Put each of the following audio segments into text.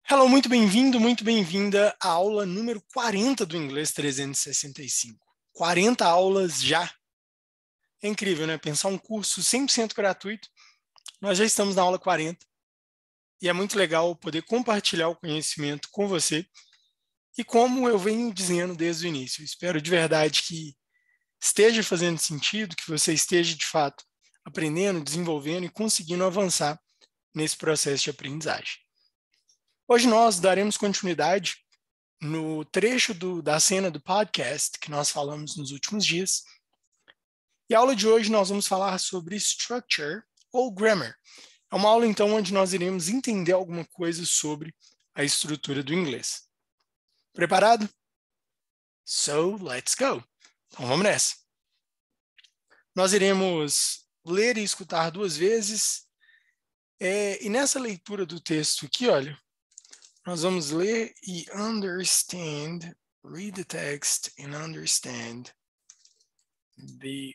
Hello, muito bem-vindo, muito bem-vinda à aula número 40 do Inglês 365. 40 aulas já. É incrível, né? Pensar um curso 100% gratuito. Nós já estamos na aula 40 e é muito legal poder compartilhar o conhecimento com você. E como eu venho dizendo desde o início, espero de verdade que esteja fazendo sentido, que você esteja de fato aprendendo, desenvolvendo e conseguindo avançar nesse processo de aprendizagem. Hoje nós daremos continuidade no trecho da cena do podcast que nós falamos nos últimos dias. E a aula de hoje nós vamos falar sobre structure ou grammar. É uma aula, então, onde nós iremos entender alguma coisa sobre a estrutura do inglês. Preparado? So, let's go! Então, vamos nessa. Nós iremos ler e escutar 2 vezes. E nessa leitura do texto aqui, olha, nós vamos ler e read the text and understand the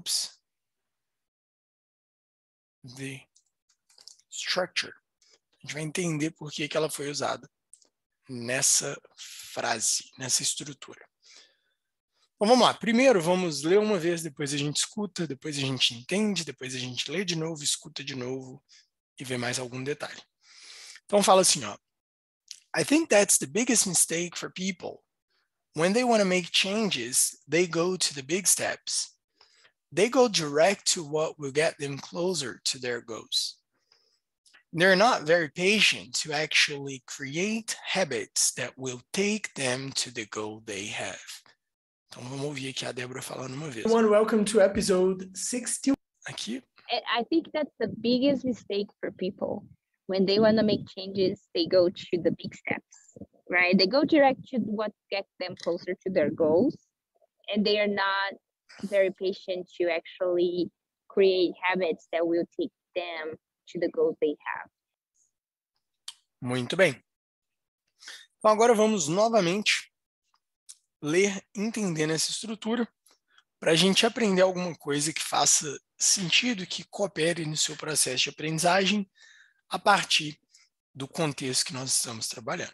structure. A gente vai entender por que ela foi usada nessa frase, nessa estrutura. Então vamos lá. Primeiro vamos ler uma vez, depois a gente escuta, depois a gente entende, depois a gente lê de novo, escuta de novo e vê mais algum detalhe. Então fala assim, ó. I think that's the biggest mistake for people. When they want to make changes, they go to the big steps. They go direct to what will get them closer to their goals. They're not very patient to actually create habits that will take them to the goal they have. Então vamos ouvir aqui a Débora falando uma vez. Welcome to episode 61. Aqui. I think that's the biggest mistake for people. When they want to make changes, they go to the big steps, right? They go direct to what gets them closer to their goals, and they are not very patient to actually create habits that will take them to the goals they have. Muito bem. Então agora vamos novamente ler entendendo essa estrutura para a gente aprender alguma coisa que faça sentido e que coopere no seu processo de aprendizagem a partir do contexto que nós estamos trabalhando.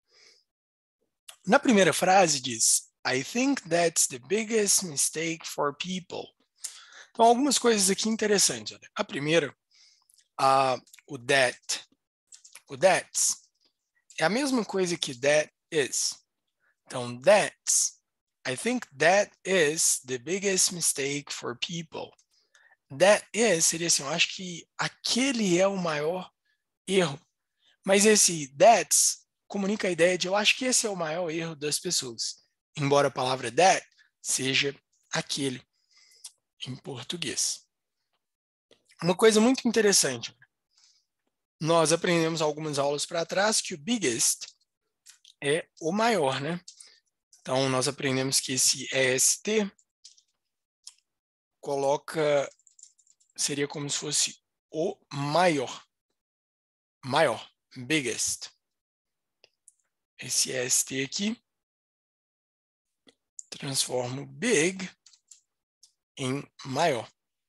Na primeira frase diz, I think that's the biggest mistake for people. Então, algumas coisas aqui interessantes. Olha. A primeira, o that. O that's é a mesma coisa que that is. Então, I think that is the biggest mistake for people. That is seria assim, eu acho que aquele é o maior erro. Mas esse that's comunica a ideia de eu acho que esse é o maior erro das pessoas. Embora a palavra that seja aquele em português. Uma coisa muito interessante. Nós aprendemos algumas aulas para trás que o biggest é o maior, né? Então, nós aprendemos que esse EST seria como se fosse o maior. Maior, biggest. Esse EST aqui transforma o big em maior.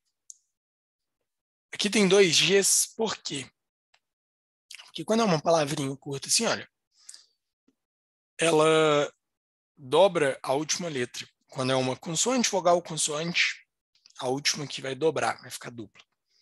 Aqui tem 2 Gs, por quê? Porque quando é uma palavrinha curta assim, olha, ela dobra a última letra. Quando é uma consoante, vogal, consoante, a última que vai dobrar, vai ficar dupla.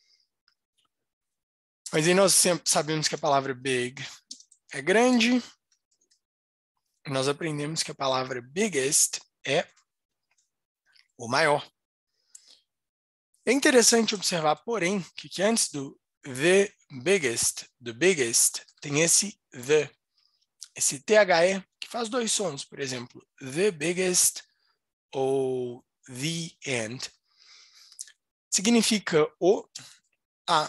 Mas aí nós sempre sabemos que a palavra big é grande. E nós aprendemos que a palavra biggest é o maior. É interessante observar, porém, que antes do the biggest, do biggest, tem esse the. Esse THE, que faz 2 sons, por exemplo, the biggest ou the end. Significa o, a,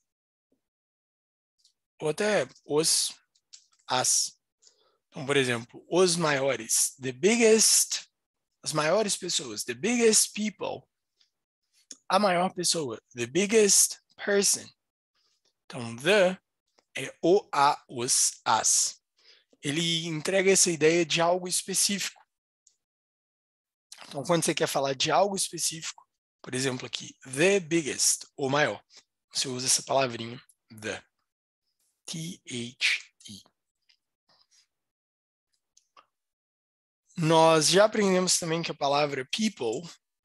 ou até os, as. Então, por exemplo, os maiores, the biggest, as maiores pessoas, the biggest people, a maior pessoa, the biggest person. Então, the é o, a, os, as. Ele entrega essa ideia de algo específico. Então, quando você quer falar de algo específico, por exemplo aqui, the biggest, o maior, você usa essa palavrinha, the. T-H-E. Nós já aprendemos também que a palavra people,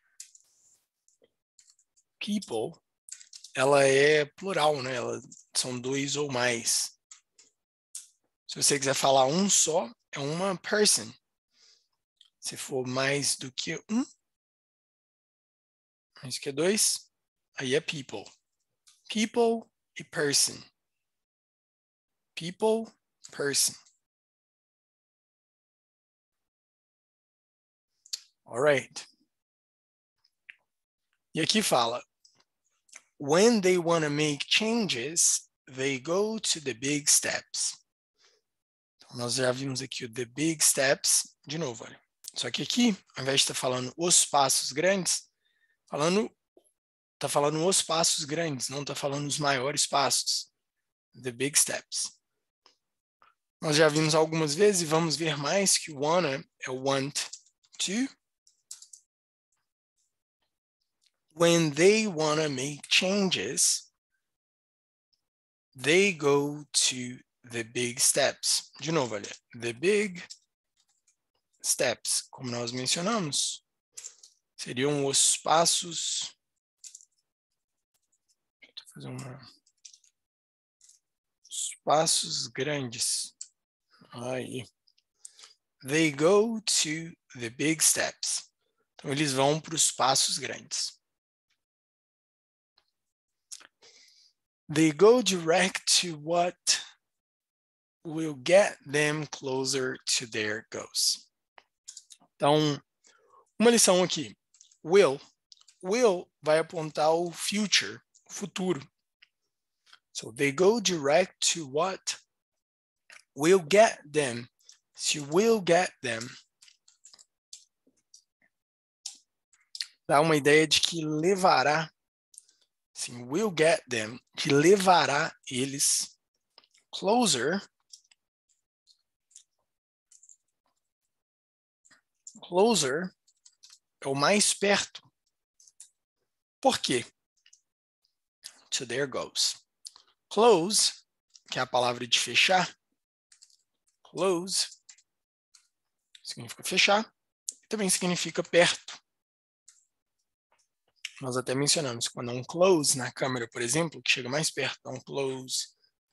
ela é plural, né? São dois ou mais. Se você quiser falar um só, é uma person. Se for mais do que um, mais do que dois, aí é people. People e person. People, person. Alright. E aqui fala, when they want to make changes, they go to the big steps. Então, nós já vimos aqui o the big steps, de novo, olha. Só que aqui, ao invés de estar falando os passos grandes, está falando os passos grandes, não está falando os maiores passos. The big steps. Nós já vimos algumas vezes e vamos ver mais que o wanna é o want to. When they wanna make changes, they go to the big steps. De novo, olha, the big steps, como nós mencionamos, seriam os passos. Vou fazer os passos grandes. Aí. They go to the big steps. Então, eles vão para os passos grandes. They go direct to what will get them closer to their goals. Então, uma lição aqui. Will vai apontar o future, o futuro. So they go direct to what will get them. Se will get them dá uma ideia de que levará. Sim, will get them, que levará eles closer. Closer é o mais perto. Por quê? To their goals. Close, que é a palavra de fechar. Close significa fechar. E também significa perto. Nós até mencionamos, quando é um close na câmera, por exemplo, que chega mais perto, é um close.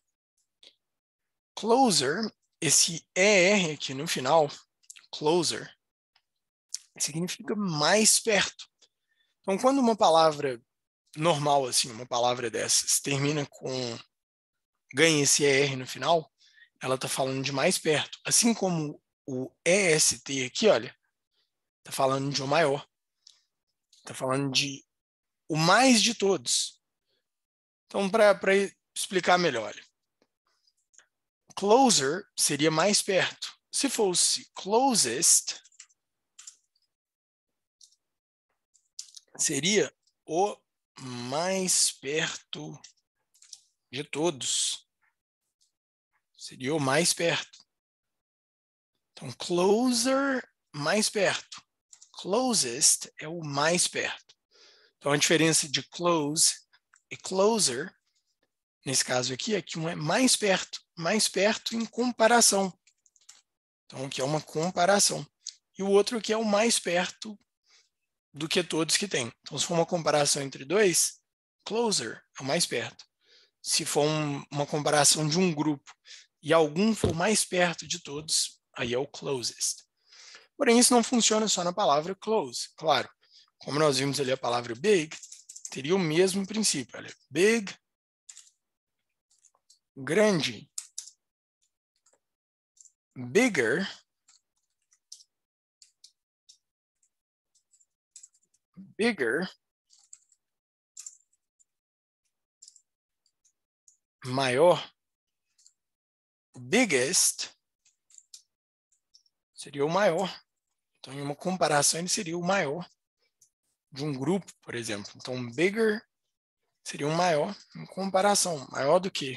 Closer, esse ER aqui no final, closer, significa mais perto. Então, quando uma palavra normal, assim, uma palavra dessas, termina com, ganha esse ER no final, ela está falando de mais perto. Assim como o EST aqui, olha, está falando de um maior. Está falando de o mais de todos. Então, para explicar melhor, closer seria mais perto. Se fosse closest, seria o mais perto de todos. Seria o mais perto. Então, closer, mais perto. Closest é o mais perto. Então, a diferença de close e closer, nesse caso aqui, é que um é mais perto em comparação. Então, aqui é uma comparação. E o outro aqui é o mais perto do que todos que tem. Então, se for uma comparação entre dois, closer é o mais perto. Se for uma comparação de um grupo e algum for mais perto de todos, aí é o closest. Porém, isso não funciona só na palavra close. Claro, como nós vimos ali a palavra big, teria o mesmo princípio. Olha, big, grande. Bigger, maior. Biggest seria o maior. Então, em uma comparação, ele seria o maior de um grupo, por exemplo. Então, bigger seria um maior em comparação. Maior do que?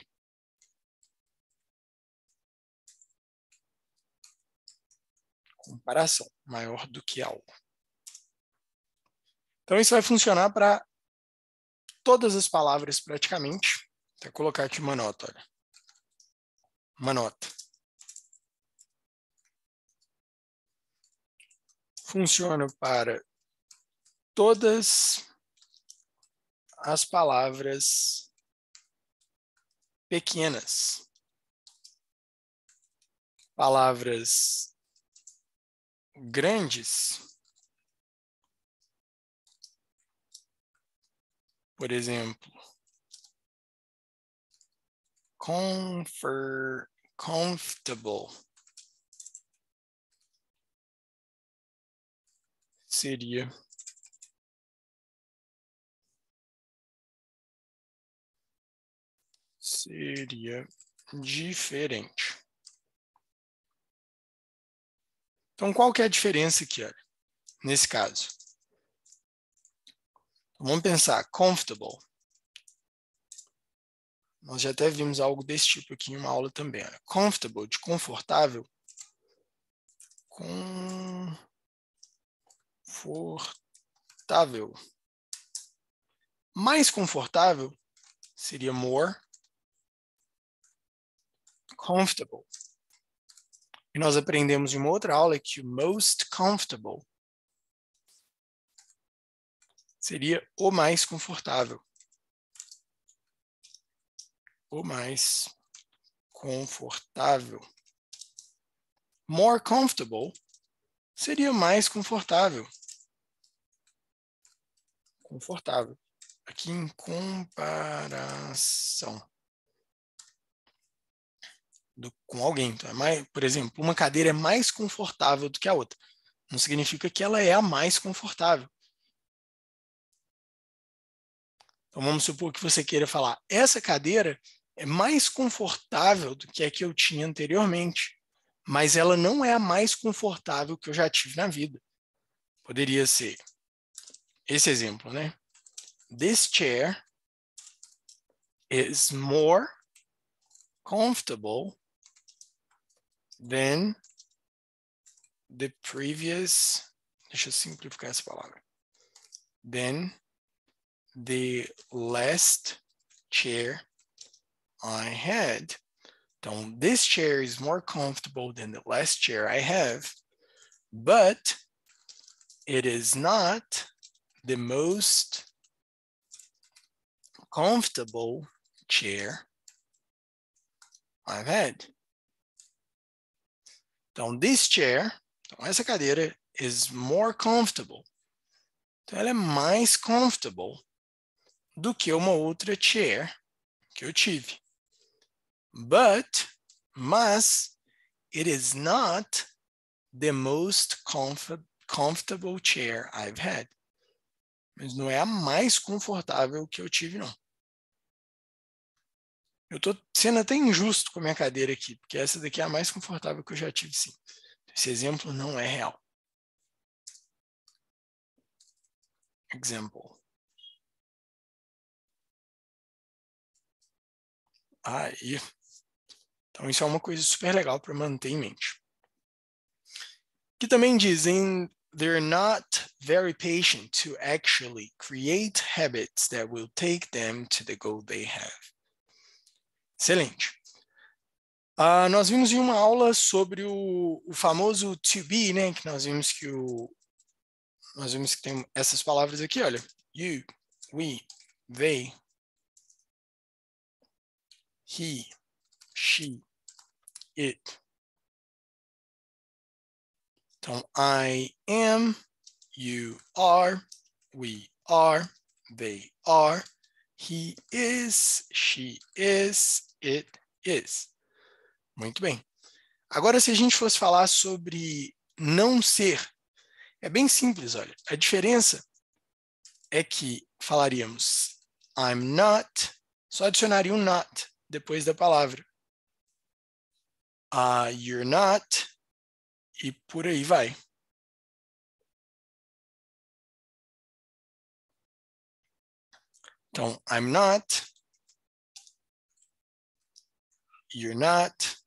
Comparação. Maior do que algo. Então, isso vai funcionar para todas as palavras praticamente. Vou colocar aqui uma nota. Olha. Uma nota. funciona para todas as palavras pequenas. Palavras grandes, por exemplo, comfortable seria diferente. Então, qual que é a diferença aqui, olha, nesse caso? Vamos pensar, comfortable. Nós já até vimos algo desse tipo aqui em uma aula também. Olha. Comfortable, de confortável. Confortável. Mais confortável seria more comfortable. E nós aprendemos em uma outra aula que o most comfortable seria o mais confortável. O mais confortável. More comfortable seria mais confortável. Confortável. Aqui em comparação com alguém. Então, por exemplo, uma cadeira é mais confortável do que a outra. Não significa que ela é a mais confortável. Então, vamos supor que você queira falar, essa cadeira é mais confortável do que a que eu tinha anteriormente, mas ela não é a mais confortável que eu já tive na vida. Poderia ser esse exemplo, né? This chair is more comfortable than the previous, deixa eu simplificar essa palavra, than the last chair I had. Então, this chair is more comfortable than the last chair I have, but it is not the most comfortable chair I've had. Então, this chair, então essa cadeira, is more comfortable. Então, ela é mais comfortable do que uma outra chair que eu tive. Mas, it is not the most comfortable chair I've had. Mas não é a mais confortável que eu tive, não. Eu estou sendo até injusto com a minha cadeira aqui, porque essa daqui é a mais confortável que eu já tive, sim. Esse exemplo não é real. Example. Aí. Então, isso é uma coisa super legal para manter em mente. Que também dizem, they're not very patient to actually create habits that will take them to the goal they have. Excelente. Nós vimos em uma aula sobre o famoso to be, né? Que nós vimos que tem essas palavras aqui, olha. You, we, they, he, she, it. Então, I am, you are, we are, they are, he is, she is, it is. Muito bem. Agora, se a gente fosse falar sobre não ser, é bem simples, olha. A diferença é que falaríamos I'm not, só adicionaria um not depois da palavra. You're not, e por aí vai. Então, I'm not, you're not,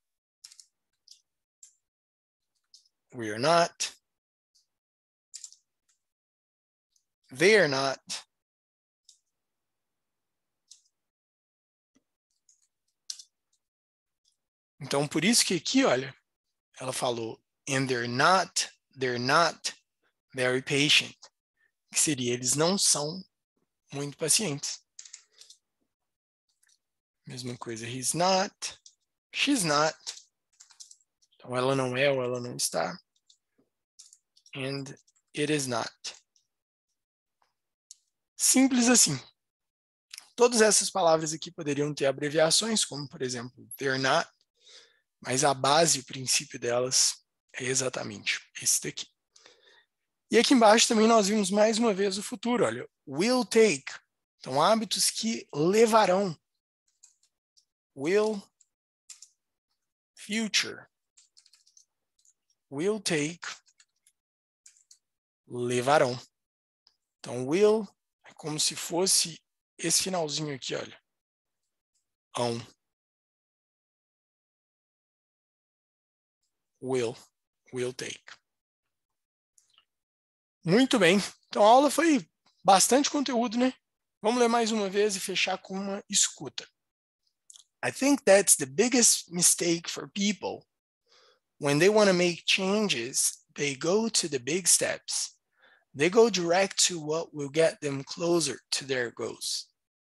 we're not, they're not, então, por isso que aqui, olha, ela falou and they're not, very patient, que seria eles não são muito pacientes. Mesma coisa, he's not, she's not. Então, ela não é ou ela não está. And it is not. Simples assim. Todas essas palavras aqui poderiam ter abreviações, como, por exemplo, they're not, mas a base, o princípio delas é exatamente esse daqui. E aqui embaixo também nós vimos mais uma vez o futuro, olha, will take. Então, hábitos que levarão. Will, future. Will take, levarão. Então, will é como se fosse esse finalzinho aqui, olha. Will take. Muito bem. Então, a aula foi bastante conteúdo, né? Vamos ler mais uma vez e fechar com uma escuta. I think that's the biggest mistake for people. When they want to make changes, they go to the big steps. They go direct to what will get them closer to their goals.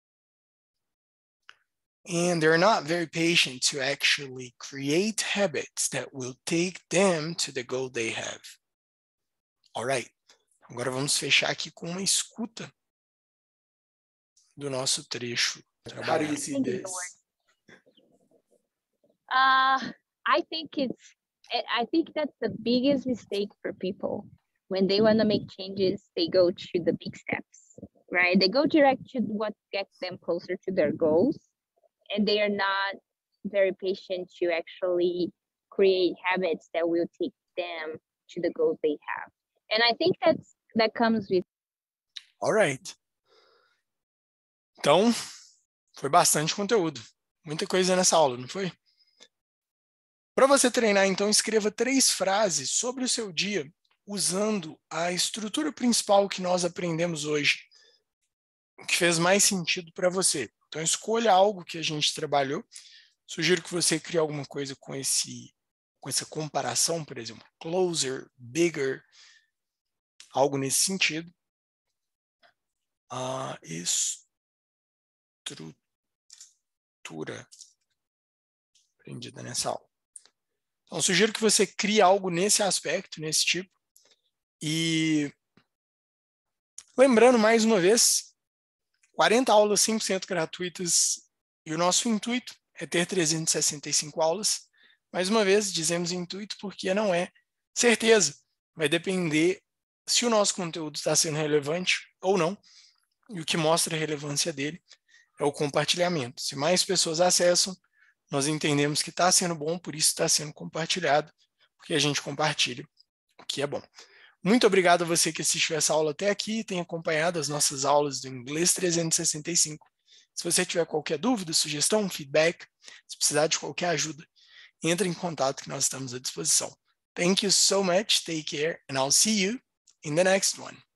And they're not very patient to actually create habits that will take them to the goal they have. All right. Agora vamos fechar aqui com uma escuta do nosso trecho. How do you see this? I think that's the biggest mistake for people. When they want to make changes, they go to the big steps, right? They go direct to what gets them closer to their goals, and they are not very patient to actually create habits that will take them to the goals they have. And I think that comes with. All right. Então, foi bastante conteúdo. Muita coisa nessa aula, não foi? Para você treinar, então, escreva 3 frases sobre o seu dia usando a estrutura principal que nós aprendemos hoje, o que fez mais sentido para você. Então, escolha algo que a gente trabalhou. Sugiro que você crie alguma coisa com essa comparação, por exemplo, closer, bigger, algo nesse sentido. A estrutura aprendida nessa aula. Então, sugiro que você crie algo nesse aspecto, nesse tipo. E lembrando mais uma vez, 40 aulas 100% gratuitas e o nosso intuito é ter 365 aulas. Mais uma vez, dizemos intuito porque não é certeza. Vai depender se o nosso conteúdo está sendo relevante ou não. E o que mostra a relevância dele é o compartilhamento. Se mais pessoas acessam, nós entendemos que está sendo bom, por isso está sendo compartilhado, porque a gente compartilha o que é bom. Muito obrigado a você que assistiu essa aula até aqui e tem acompanhado as nossas aulas do Inglês 365. Se você tiver qualquer dúvida, sugestão, feedback, se precisar de qualquer ajuda, entre em contato que nós estamos à disposição. Thank you so much, take care, and I'll see you in the next one.